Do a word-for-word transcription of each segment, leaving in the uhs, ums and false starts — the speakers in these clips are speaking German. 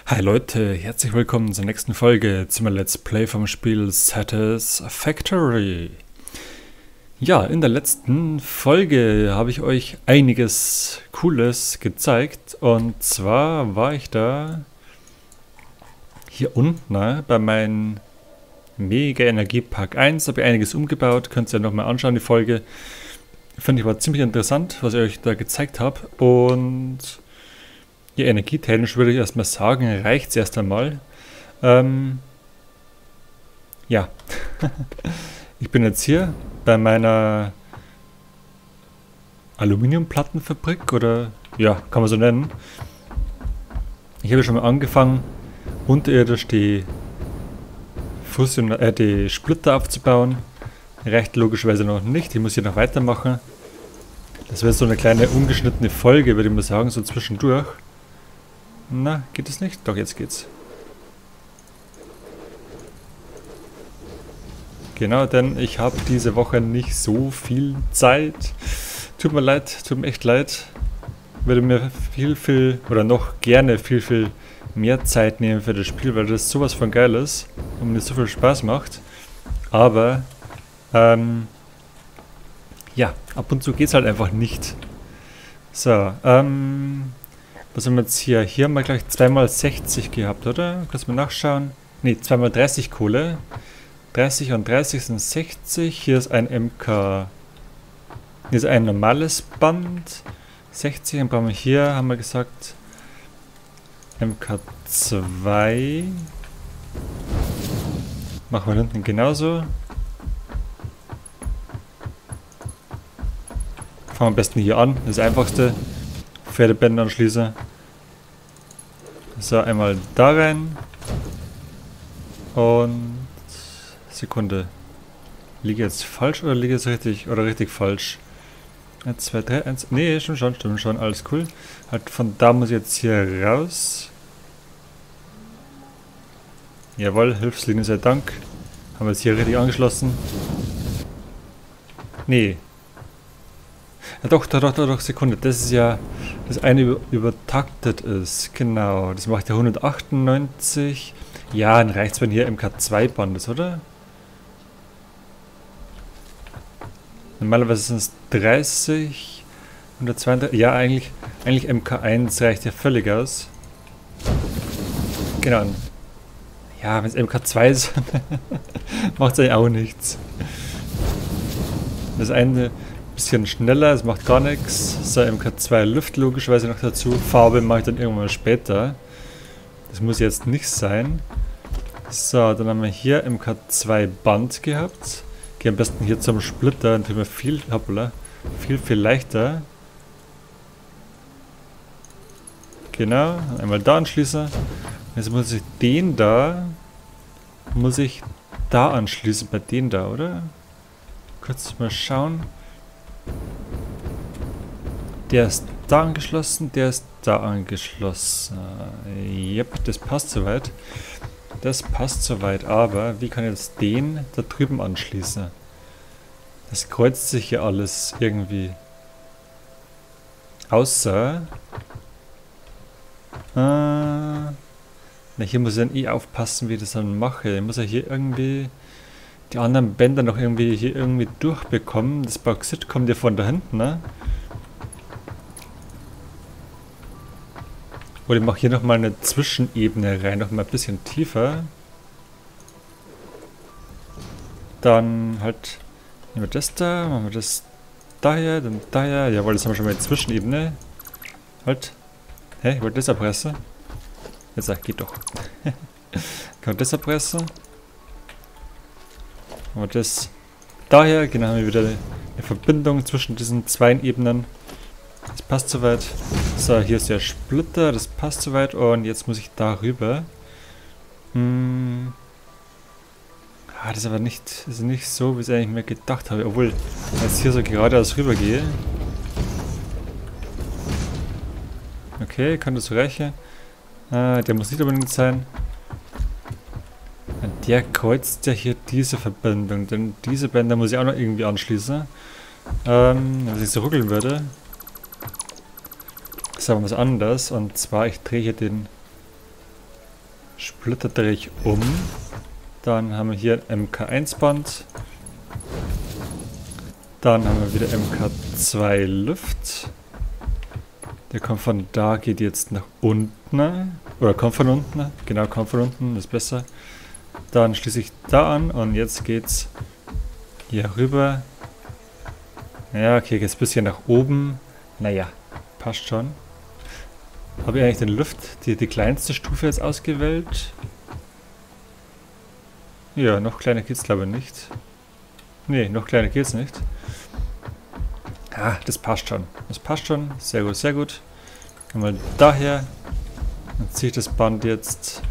Hi Leute, herzlich willkommen zur nächsten Folge zum Let's Play vom Spiel Satisfactory. Ja, in der letzten Folge habe ich euch einiges Cooles gezeigt. Und zwar war ich da hier unten ne, bei meinem Mega Energiepark eins. Habe ich einiges umgebaut, könnt ihr ja nochmal anschauen, die Folge. Finde ich war ziemlich interessant, was ich euch da gezeigt habe. Und ja, energietechnisch würde ich erstmal sagen, reicht es erst einmal. Ähm, ja, ich bin jetzt hier bei meiner Aluminiumplattenfabrik oder ja, kann man so nennen. Ich habe schon mal angefangen, unterirdisch die, Fusion, äh, die Splitter aufzubauen. Reicht logischerweise noch nicht, ich muss hier noch weitermachen. Das wäre so eine kleine ungeschnittene Folge, würde ich mal sagen, so zwischendurch. Na, geht es nicht? Doch, jetzt geht's. Genau, denn ich habe diese Woche nicht so viel Zeit. Tut mir leid, tut mir echt leid. Würde mir viel, viel, oder noch gerne viel, viel mehr Zeit nehmen für das Spiel, weil das sowas von geil ist und mir so viel Spaß macht. Aber, ähm, ja, ab und zu geht's halt einfach nicht. So, ähm... was haben wir jetzt hier? Hier haben wir gleich zwei mal sechzig gehabt, oder? Kannst du mal nachschauen? Ne, zwei mal dreißig Kohle. dreißig und dreißig sind sechzig. Hier ist ein M K. Hier ist ein normales Band. sechzig. Dann brauchen wir hier, haben wir gesagt, M K zwei. Machen wir hinten genauso. Fangen wir am besten hier an. Das einfachste. Pferdebänder anschließen. So, einmal da rein. Und Sekunde. Liege jetzt falsch oder liege jetzt richtig oder richtig falsch? eins, zwei, drei, eins. Nee, stimmt schon, stimmt schon, alles cool. Halt von da muss ich jetzt hier raus. Jawohl, Hilfslinie sei Dank. Haben wir jetzt hier richtig angeschlossen. Nee. Ja, doch, doch, doch, doch, Sekunde. Das ist ja das eine über, übertaktet ist. Genau. Das macht ja hundertachtundneunzig. Ja, dann reicht es, wenn hier M K zwei Band ist, oder? Normalerweise sind es dreißig, hundertzweiunddreißig. Ja, eigentlich, eigentlich M K eins reicht ja völlig aus. Genau. Ja, wenn es M K zwei ist, macht es eigentlich auch nichts. Das eine bisschen schneller, es macht gar nichts. So, M K zwei Luft logischerweise noch dazu. Farbe mache ich dann irgendwann mal später. Das muss jetzt nicht sein. So, dann haben wir hier M K zwei Band gehabt. Gehe am besten hier zum Splitter, dann tun wir viel, hoppla, viel, viel leichter. Genau, einmal da anschließen. Jetzt muss ich den da, muss ich da anschließen, bei den da, oder? Kurz mal schauen. Der ist da angeschlossen, der ist da angeschlossen. Yep, das passt soweit. Das passt soweit, aber wie kann ich jetzt den da drüben anschließen? Das kreuzt sich hier alles irgendwie. Außer... Äh, na, hier muss ich dann eh aufpassen, wie ich das dann mache. Ich muss ja hier irgendwie die anderen Bänder noch irgendwie hier irgendwie durchbekommen. Das Bauxit kommt ja von da hinten, ne? Oder ich mache hier nochmal eine Zwischenebene rein, nochmal ein bisschen tiefer. Dann halt, nehmen wir das da, machen wir das daher, dann daher. Jawohl, das haben wir schon mal eine Zwischenebene. Halt. Hä, ich wollte das erpressen. Jetzt sag, geht doch. Kann man das erpressen? Machen wir das daher, genau, haben wir wieder eine Verbindung zwischen diesen zwei Ebenen. Das passt soweit. So, hier ist der Splitter, das passt soweit. Und jetzt muss ich darüber. Hm. Ah, das ist aber nicht, das ist nicht so, wie ich es eigentlich mir gedacht habe. Obwohl, wenn ich jetzt hier so geradeaus rüber gehe. Okay, kann das reichen. Ah, der muss nicht unbedingt sein. Der kreuzt ja hier diese Verbindung. Denn diese Bänder muss ich auch noch irgendwie anschließen. Ähm, wenn ich so ruckeln würde. Das ist aber was anderes. Und zwar, ich drehe hier den Splitter drehe ich um. Dann haben wir hier ein M K eins Band. Dann haben wir wieder M K zwei Luft. Der kommt von da, geht jetzt nach unten. Oder kommt von unten. Genau, kommt von unten, ist besser. Dann schließe ich da an und jetzt geht's hier rüber. Ja, okay, jetzt ein bisschen nach oben. Naja, passt schon. Habe ich eigentlich den Luft, die, die kleinste Stufe jetzt ausgewählt? Ja, noch kleiner geht's glaube ich nicht. Nee, noch kleiner geht's nicht. Ah, das passt schon. Das passt schon. Sehr gut, sehr gut. Einmal daher. Dann ziehe ich das Band jetzt.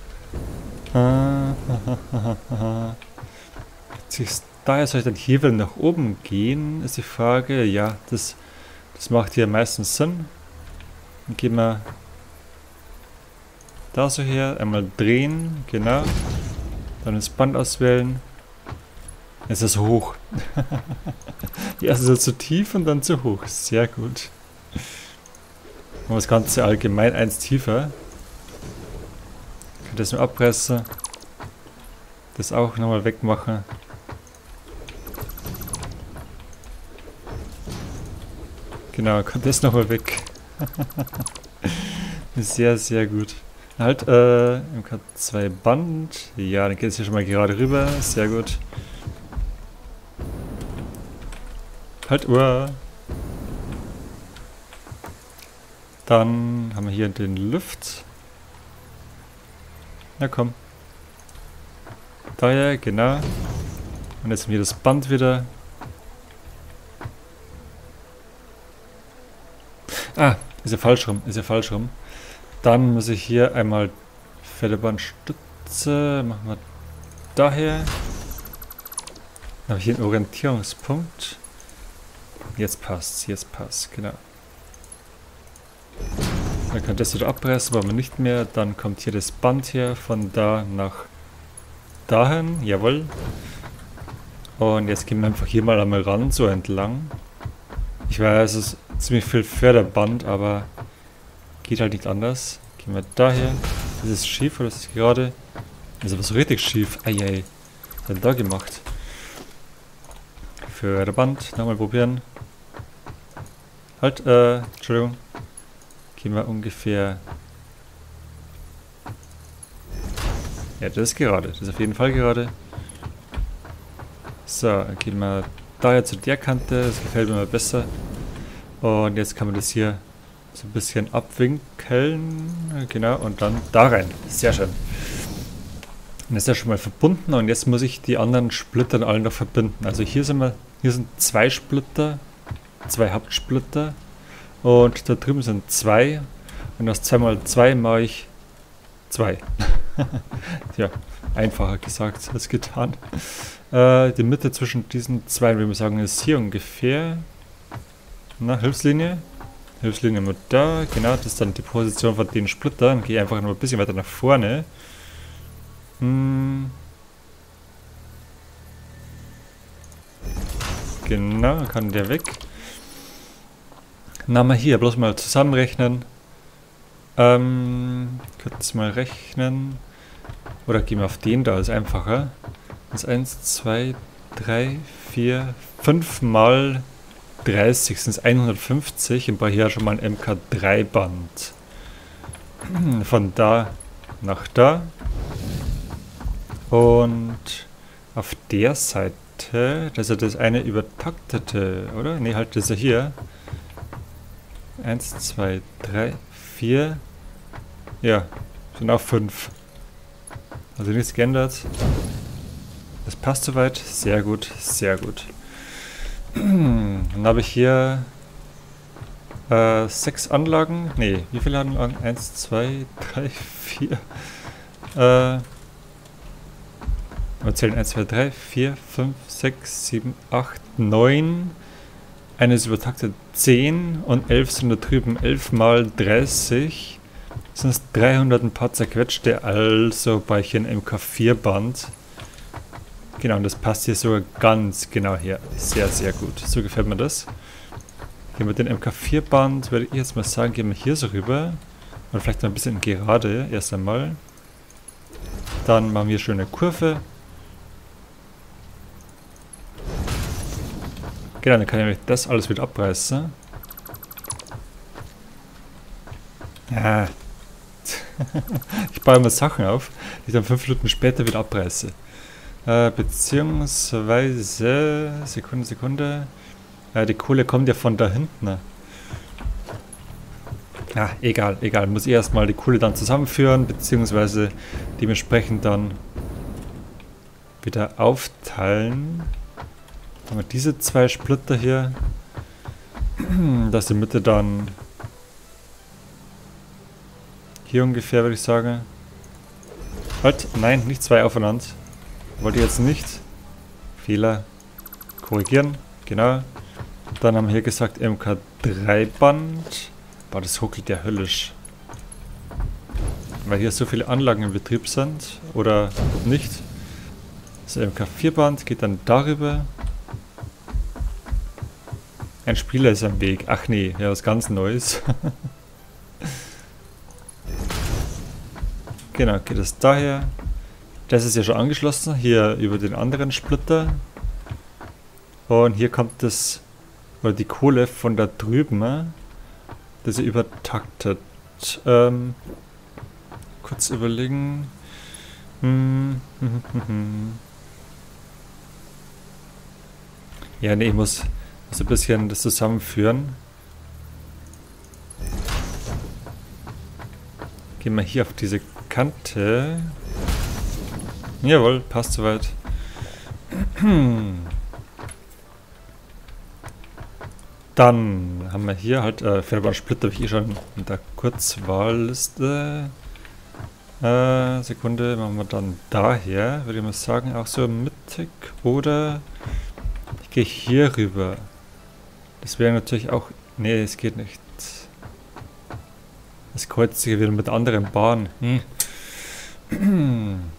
Ziehe ich es daher, soll ich dann hier wieder nach oben gehen? Ist die Frage. Ja, das, das macht hier meistens Sinn. Dann gehen wir da so her. Einmal drehen. Genau. Dann das Band auswählen. Jetzt ist es hoch. Erst ist es zu tief und dann zu hoch. Sehr gut. Und das Ganze allgemein eins tiefer. Ich kann das nur abpressen. Das auch nochmal wegmachen. Genau, kann das nochmal weg. Sehr, sehr gut. Halt, äh, M K zwei Band. Ja, dann geht es hier schon mal gerade rüber. Sehr gut. Halt, uah. Dann haben wir hier den Luft. Na komm. Daher, genau. Und jetzt haben wir das Band wieder. Ah, ist ja falsch rum, ist ja falsch rum. Dann muss ich hier einmal Federbandstütze, machen wir daher. Dann habe ich hier einen Orientierungspunkt. Jetzt passt, jetzt passt, genau. Dann kann das wieder abreißen, aber nicht mehr. Dann kommt hier das Band her, von da nach dahin, jawohl. Und jetzt gehen wir einfach hier mal einmal ran, so entlang. Ich weiß, es ist ziemlich viel Förderband, aber geht halt nicht anders. Gehen wir daher. Ist es schief oder ist es gerade? Ist aber so richtig schief. Eieiei. Was hat er da gemacht? Förderband. Nochmal probieren. Halt, äh, Entschuldigung. Gehen wir ungefähr. Ja, das ist gerade. Das ist auf jeden Fall gerade. So, dann gehen wir daher zu der Kante. Das gefällt mir mal besser. Und jetzt kann man das hier so ein bisschen abwinkeln. Genau, und dann da rein. Sehr schön. Und das ist ja schon mal verbunden. Und jetzt muss ich die anderen Splitter alle noch verbinden. Also hier sind wir, hier sind zwei Splitter, zwei Hauptsplitter. Und da drüben sind zwei. Und aus zwei mal zwei mache ich zwei. Ja, einfacher gesagt als getan. Äh, die Mitte zwischen diesen zwei, würde ich sagen, ist hier ungefähr. Na, Hilfslinie. Hilfslinie mit da. Genau, das ist dann die Position von den Splittern. Gehe einfach noch ein bisschen weiter nach vorne. Hm. Genau, dann kann der weg. Na, mal hier, bloß mal zusammenrechnen. Ähm, kurz mal rechnen. Oder gehen wir auf den da, ist einfacher. Das ist eins, zwei, drei, vier, fünf mal dreißig sind es hundertfünfzig. Und bei hier schon mal ein M K drei Band. Von da nach da. Und auf der Seite, das ist ja das eine übertaktete, oder? Ne, halt das ist ja hier. eins, zwei, drei, vier. Ja, sind auch fünf. Also nichts geändert. Das passt soweit. Sehr gut, sehr gut. Dann habe ich hier äh, sechs Anlagen. Ne, wie viele Anlagen? eins, zwei, drei, vier. Äh, wir zählen eins, zwei, drei, vier, fünf, sechs, sieben, acht, neun. Eine ist übertaktet zehn und elf sind da drüben. elf mal dreißig sind es dreihundert ein paar zerquetschte, also bei hier ein M K vier Band. Genau, und das passt hier sogar ganz genau her. Sehr, sehr gut. So gefällt mir das. Gehen wir den M K vier Band, würde ich jetzt mal sagen, gehen wir hier so rüber. Und vielleicht noch ein bisschen gerade, erst einmal. Dann machen wir schöne Kurve. Genau, dann kann ich nämlich das alles wieder abreißen. Ja. Ich baue immer Sachen auf, die ich dann fünf Minuten später wieder abreiße. Äh, beziehungsweise... Sekunde, Sekunde... Äh, die Kohle kommt ja von da hinten. Ja, egal, egal. Muss ich erstmal die Kohle dann zusammenführen, beziehungsweise dementsprechend dann wieder aufteilen. Haben wir diese zwei Splitter hier. Das ist die Mitte dann hier ungefähr, würde ich sagen. Halt, nein, nicht zwei aufeinander. Wollte ich jetzt nicht. Fehler. Korrigieren, genau. Dann haben wir hier gesagt M K drei Band. Boah, das ruckelt ja höllisch. Weil hier so viele Anlagen im Betrieb sind. Oder nicht. Das M K vier Band geht dann darüber. Ein Spieler ist am Weg. Ach nee, ja, was ganz Neues. Genau, geht es daher. Das ist ja schon angeschlossen, hier über den anderen Splitter. Und hier kommt das, oder die Kohle von da drüben, das ist übertaktet. Ähm, kurz überlegen. Hm, hm, hm, hm. Ja, nee, ich muss, muss ein bisschen das zusammenführen. Gehen wir hier auf diese Kante. Jawohl, passt soweit. Dann haben wir hier halt, äh, Federbahn-Splitter, habe ich eh schon in der Kurzwahlliste. Äh, Sekunde, machen wir dann daher, würde ich mal sagen, auch so mittig. Oder ich gehe hier rüber. Das wäre natürlich auch, nee, es geht nicht. Das kreuzt sich wieder mit anderen Bahnen. Hm.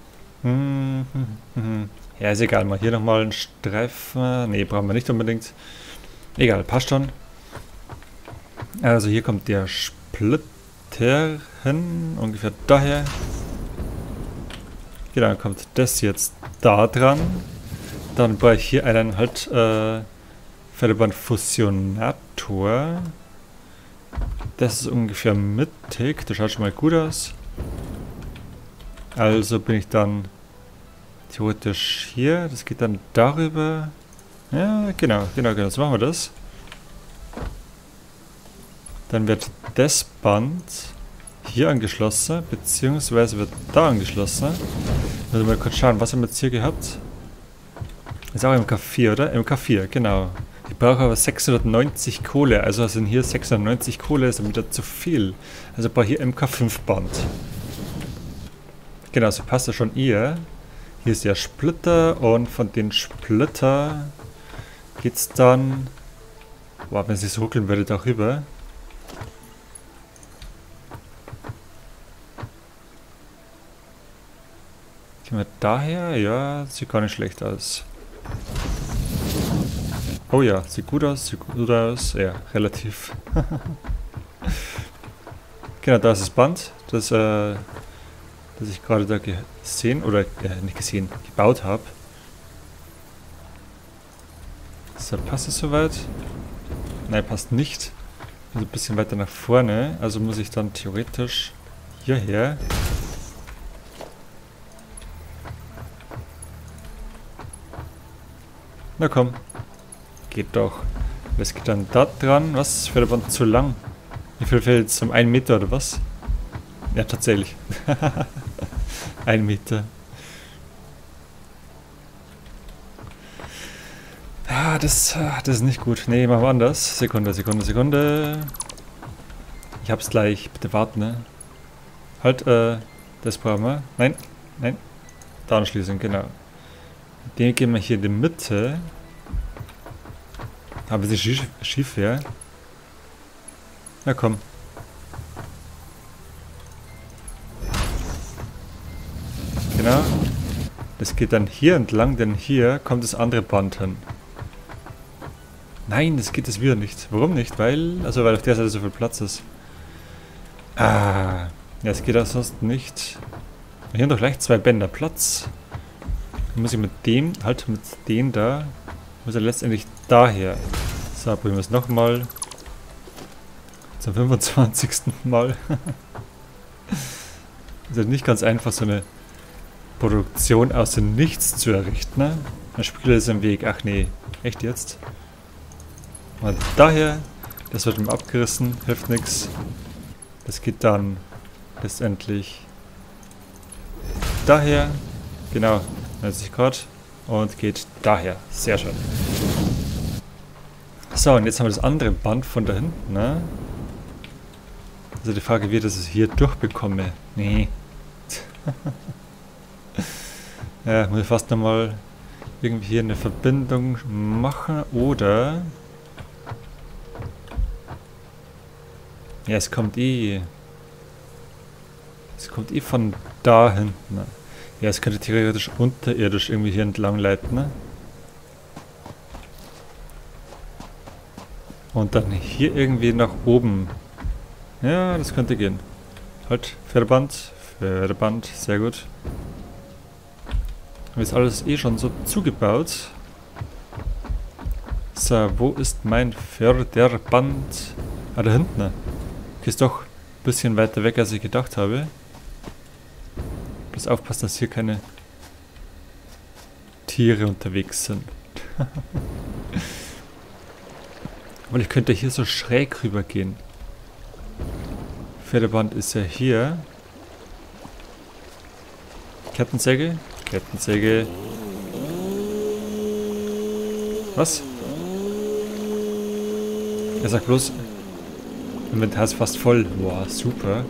Ja, ist egal. Mal hier nochmal einen Streifen. Ne, brauchen wir nicht unbedingt. Egal, passt schon. Also hier kommt der Splitter hin. Ungefähr daher. Genau, dann kommt das jetzt da dran. Dann brauche ich hier einen halt äh, Federbahn-Fusionator. Das ist ungefähr mittig. Das schaut schon mal gut aus. Also bin ich dann theoretisch hier. Das geht dann darüber. Ja, genau, genau, genau. So machen wir das. Dann wird das Band hier angeschlossen, beziehungsweise wird da angeschlossen. Also mal kurz schauen, was haben wir jetzt hier gehabt? Das ist auch M K vier, oder? M K vier, genau. Ich brauche aber sechshundertneunzig Kohle, also sind hier sechshundertneunzig Kohle, ist dann wieder zu viel. Also brauche ich hier M K fünf Band. Genau, so passt das schon eher. Hier ist der Splitter und von den Splitter geht's dann... Wow, wenn es so ruckeln würde, darüber. Gehen wir daher? Ja, sieht gar nicht schlecht aus. Oh ja, sieht gut aus, sieht gut aus. Ja, relativ. Genau, da ist das Band, das, äh, das ich gerade da gesehen, oder äh, nicht gesehen, gebaut habe. So, passt es soweit? Nein, passt nicht. Also ein bisschen weiter nach vorne, also muss ich dann theoretisch hierher. Na komm. Geht doch. Was geht dann da dran? Was? Für der Band zu lang. Wie viel fehlt jetzt? Um einen Meter oder was? Ja, tatsächlich. Ein Meter. Ah, das, das ist nicht gut. Nee, machen wir anders. Sekunde, Sekunde, Sekunde. Ich hab's gleich. Bitte warten, ne? Halt, äh, das brauchen wir. Nein, nein. Da anschließen, genau. Den gehen wir hier in die Mitte. Aber sie schief, schief wäre. Na komm. Genau. Das geht dann hier entlang, denn hier kommt das andere Band hin. Nein, das geht es wieder nicht. Warum nicht? Weil, also weil auf der Seite so viel Platz ist. Ah, ja, es geht auch sonst nicht. Hier haben doch gleich zwei Bänder Platz. Dann muss ich mit dem, halt mit dem da, muss er letztendlich daher. So, probieren wir es nochmal. Zum fünfundzwanzigsten Mal. Ist halt nicht ganz einfach, so eine Produktion aus dem Nichts zu errichten. Ne? Der Spieler ist im Weg. Ach nee, echt jetzt? Und daher, das wird ihm abgerissen, hilft nichts. Das geht dann letztendlich daher, genau, neunzig Grad und geht daher. Sehr schön. So, und jetzt haben wir das andere Band von da hinten. Ne? Also die Frage, wie ich das hier durchbekomme. Nee. Ja, muss ich fast nochmal irgendwie hier eine Verbindung machen oder... Ja, es kommt eh... Es kommt eh von da hinten. Ja, es könnte theoretisch unterirdisch irgendwie hier entlang leiten. Ne? Und dann hier irgendwie nach oben. Ja, das könnte gehen. Halt, Förderband. Förderband, sehr gut. Ist alles eh schon so zugebaut. So, wo ist mein Förderband? Ah, da hinten. Okay, ist doch ein bisschen weiter weg, als ich gedacht habe. Bloß aufpassen, dass hier keine Tiere unterwegs sind. Weil ich könnte hier so schräg rüber gehen. Förderband ist ja hier. Kettensäge. Kettensäge. Was? Er sagt bloß, Inventar ist fast voll. Boah, super.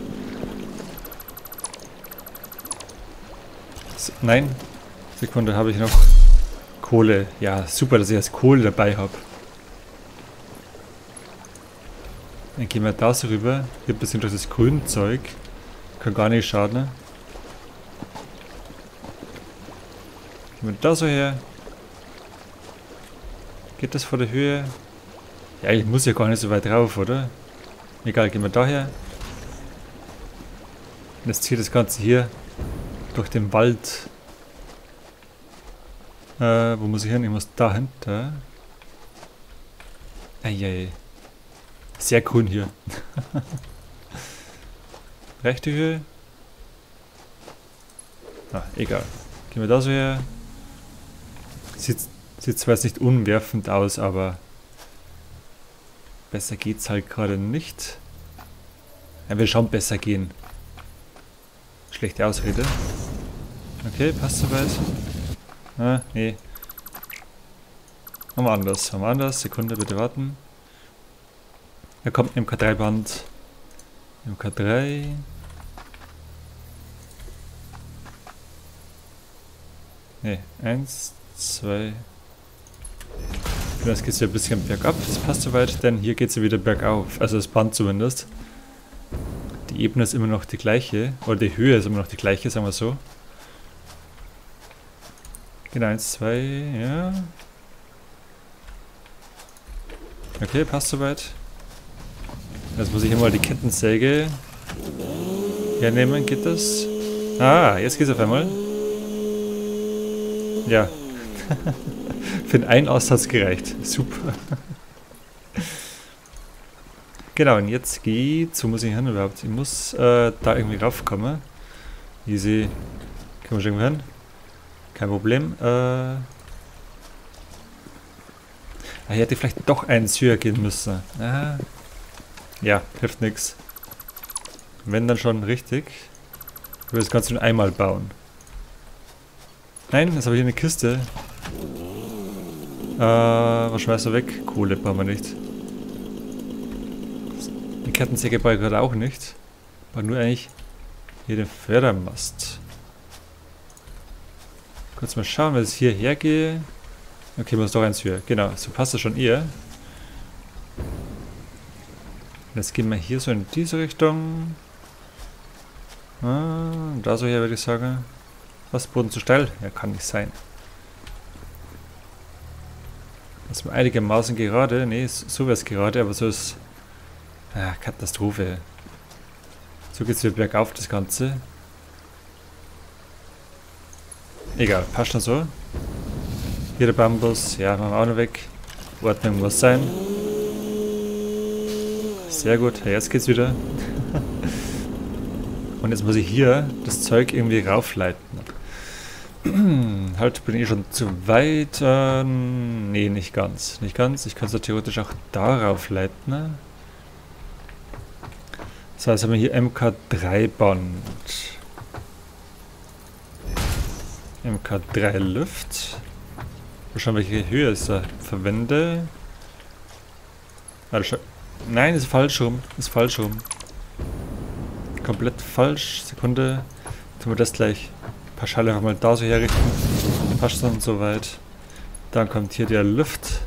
So, nein. Sekunde, habe ich noch Kohle. Ja, super, dass ich jetzt Kohle dabei habe. Dann gehen wir da so rüber. Hier ein bisschen durch das grüne Zeug. Kann gar nicht schaden. Ne? Gehen wir da so her. Geht das vor der Höhe? Ja, ich muss ja gar nicht so weit rauf, oder? Egal, gehen wir daher. Und jetzt zieht das Ganze hier durch den Wald. Äh, wo muss ich hin? Ich muss dahinter. Eieiei. Sehr grün hier. Rechte Höhe. Ah, egal. Gehen wir da so her. Sieht, sieht zwar jetzt nicht unwerfend aus, aber besser geht's halt gerade nicht. Er will schon besser gehen. Schlechte Ausrede. Okay, passt soweit. Ah, nee. Machen wir anders. Machen wir anders. Sekunde, bitte warten. Er kommt im K drei Band. Im K drei. Ne, eins, zwei. Jetzt geht es ja ein bisschen bergab. Das passt soweit, denn hier geht es ja wieder bergauf. Also das Band zumindest. Die Ebene ist immer noch die gleiche. Oder die Höhe ist immer noch die gleiche, sagen wir so. Genau, eins, zwei, ja. Okay, passt soweit. Jetzt muss ich hier mal die Kettensäge hernehmen, geht das? Ah, jetzt geht's auf einmal. Ja. Für den einen Aussatz gereicht. Super. Genau, und jetzt geht's. Wo muss ich hin überhaupt? Ich muss äh, da irgendwie raufkommen. Easy. Können wir schon irgendwo hin? Kein Problem. Äh ah, ich hätte vielleicht doch eins höher gehen müssen. Ah. Ja, hilft nichts. Wenn dann schon richtig. Ich will das Ganze nur einmal bauen. Nein, jetzt habe ich hier eine Kiste. Äh, was schmeißt du weg? Kohle brauchen wir nicht. Die Kettensäge brauche ich gerade auch nicht. Aber nur eigentlich hier den Fördermast. Kurz mal schauen, wenn ich hierher gehe. Okay, muss doch eins höher. Genau, so passt das schon eher. Jetzt gehen wir hier so in diese Richtung. Ah, da so her würde ich sagen. Was, Boden zu steil? Ja, kann nicht sein. Das ist einigermaßen gerade. Ne, so wäre es gerade, aber so ist... Ah, Katastrophe. So geht es wieder bergauf, das Ganze. Egal, passt schon so. Hier der Bambus, ja, machen wir auch noch weg. Ordnung muss sein. Sehr gut, ja, jetzt geht's wieder. Und jetzt muss ich hier das Zeug irgendwie raufleiten. Halt, bin ich schon zu weit. Äh, nee, nicht ganz. Nicht ganz. Ich kann es ja theoretisch auch darauf leiten. So, jetzt haben wir hier M K drei Band. M K drei Luft. Mal schauen, welche Höhe ich da verwende. Also, nein, ist falsch rum. Ist falsch rum. Komplett falsch. Sekunde. Tun wir das gleich. Pauschal einfach mal da so herrichten. Passt dann soweit. Dann kommt hier der Lift.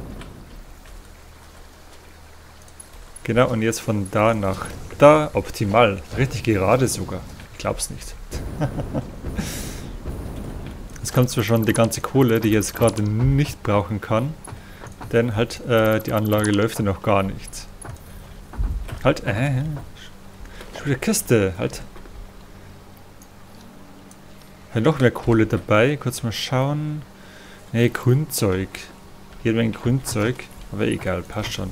Genau, und jetzt von da nach da. Optimal. Richtig gerade sogar. Ich glaub's nicht. Jetzt kommt zwar schon die ganze Kohle, die ich jetzt gerade nicht brauchen kann. Denn halt, äh, die Anlage läuft ja noch gar nicht. Halt, äh. Schon wieder Kiste, halt. Ja, noch mehr Kohle dabei. Kurz mal schauen. Ne, Grünzeug. Jede Menge Grünzeug. Aber egal, passt schon.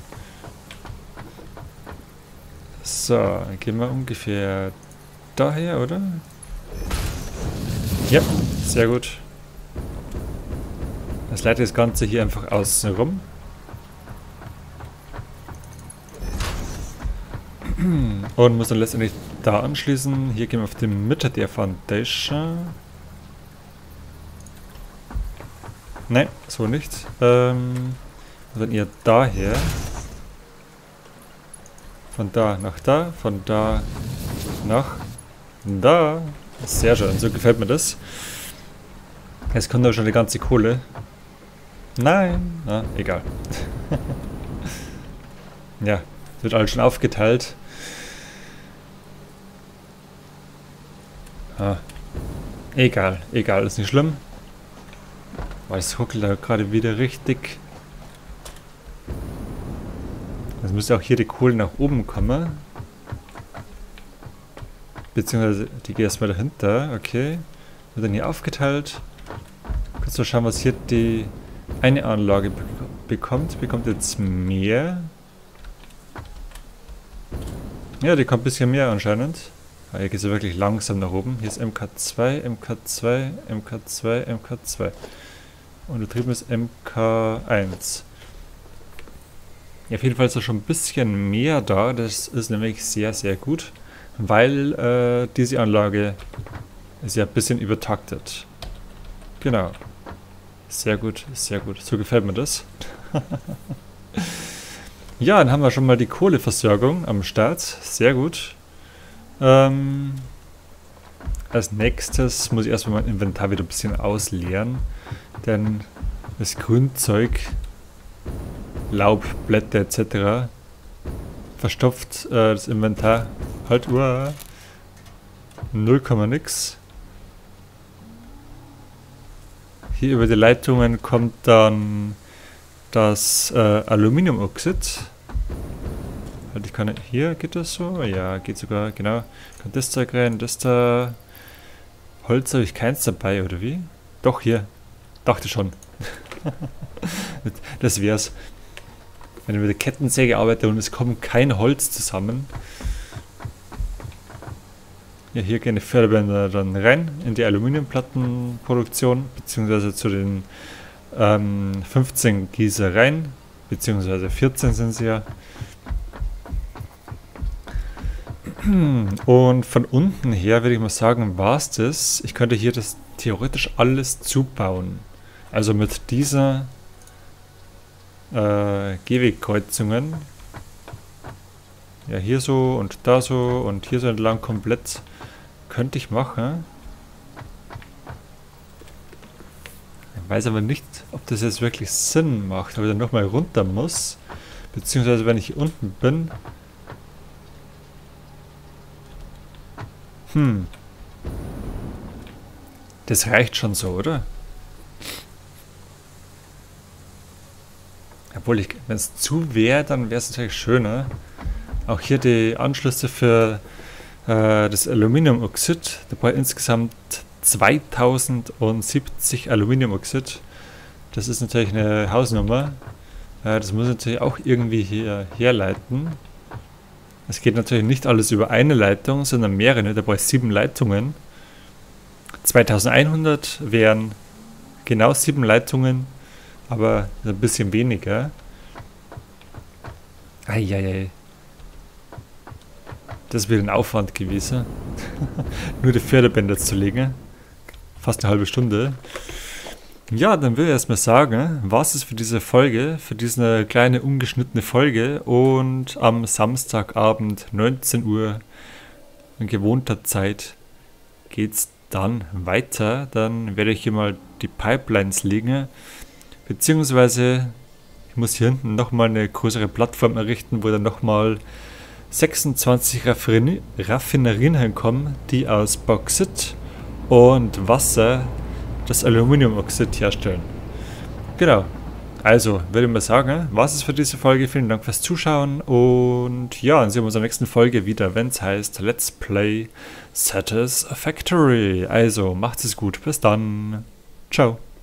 So, dann gehen wir ungefähr daher, oder? Ja, sehr gut. Das leitet das Ganze hier einfach außen rum. Und muss dann letztendlich da anschließen. Hier gehen wir auf die Mitte der Foundation. Nein, so nicht. Ähm, dann eher daher. Von da nach da, von da nach da. Sehr schön, so gefällt mir das. Jetzt kommt aber schon die ganze Kohle. Nein, na, egal. Ja, wird alles schon aufgeteilt. Ah, egal, egal, ist nicht schlimm. Weil es ruckelt da gerade wieder richtig. Jetzt müsste auch hier die Kohle nach oben kommen. Beziehungsweise die geht erstmal dahinter, okay. Wird dann hier aufgeteilt. Kannst du schauen, was hier die eine Anlage be bekommt. Bekommt jetzt mehr. Ja, die kommt ein bisschen mehr anscheinend. Aber hier geht es ja wirklich langsam nach oben. Hier ist M K zwei, M K zwei, M K zwei, M K zwei. Und da drüben ist M K eins. Ja, auf jeden Fall ist da schon ein bisschen mehr da. Das ist nämlich sehr, sehr gut. Weil äh, diese Anlage ist ja ein bisschen übertaktet. Genau. Sehr gut, sehr gut. So gefällt mir das. Ja, dann haben wir schon mal die Kohleversorgung am Start. Sehr gut. Ähm, als nächstes muss ich erstmal mein Inventar wieder ein bisschen ausleeren. Denn das Grünzeug, Laub, Blätter et cetera verstopft äh, das Inventar. Halt, uah, null, nix. Hier über die Leitungen kommt dann das äh, Aluminiumoxid. Halt, ich kann hier, geht das so? Ja, geht sogar, genau. Kommt das Zeug rein, das da. Holz habe ich keins dabei, oder wie? Doch, hier. Dachte schon. Das wär's. Wenn ich mit der Kettensäge arbeite und es kommt kein Holz zusammen. Ja, hier gehen die Förderbänder dann rein in die Aluminiumplattenproduktion, beziehungsweise zu den ähm, fünfzehn Gießereien, beziehungsweise vierzehn sind sie ja. Und von unten her würde ich mal sagen, war es das. Ich könnte hier das theoretisch alles zubauen. Also mit dieser äh, Gehwegkreuzungen. Ja, hier so und da so und hier so entlang komplett könnte ich machen. Ich weiß aber nicht, ob das jetzt wirklich Sinn macht, weil ich dann nochmal runter muss. Beziehungsweise wenn ich hier unten bin. Hm. Das reicht schon so, oder? Obwohl, wenn es zu wäre, dann wäre es natürlich schöner. Auch hier die Anschlüsse für äh, das Aluminiumoxid. Da brauche ich insgesamt zweitausendsiebzig Aluminiumoxid. Das ist natürlich eine Hausnummer. Äh, das muss natürlich auch irgendwie hier herleiten. Es geht natürlich nicht alles über eine Leitung, sondern mehrere. Da brauche ich sieben Leitungen. zweitausendeinhundert wären genau sieben Leitungen, aber ein bisschen weniger. Eieiei. Das wäre ein Aufwand gewesen. Nur die Förderbänder zu legen. Fast eine halbe Stunde. Ja, dann will ich erstmal sagen, was ist für diese Folge, für diese kleine ungeschnittene Folge, und am Samstagabend neunzehn Uhr in gewohnter Zeit geht's dann weiter. Dann werde ich hier mal die Pipelines legen, beziehungsweise ich muss hier hinten nochmal eine größere Plattform errichten, wo dann nochmal sechsundzwanzig Raffine- Raffinerien hinkommen, die aus Bauxit und Wasser das Aluminiumoxid herstellen. Genau. Also, würde ich mal sagen, was ist für diese Folge. Vielen Dank fürs Zuschauen und ja, dann sehen wir uns in der nächsten Folge wieder, wenn es heißt Let's Play Satisfactory. Also, macht es gut. Bis dann. Ciao.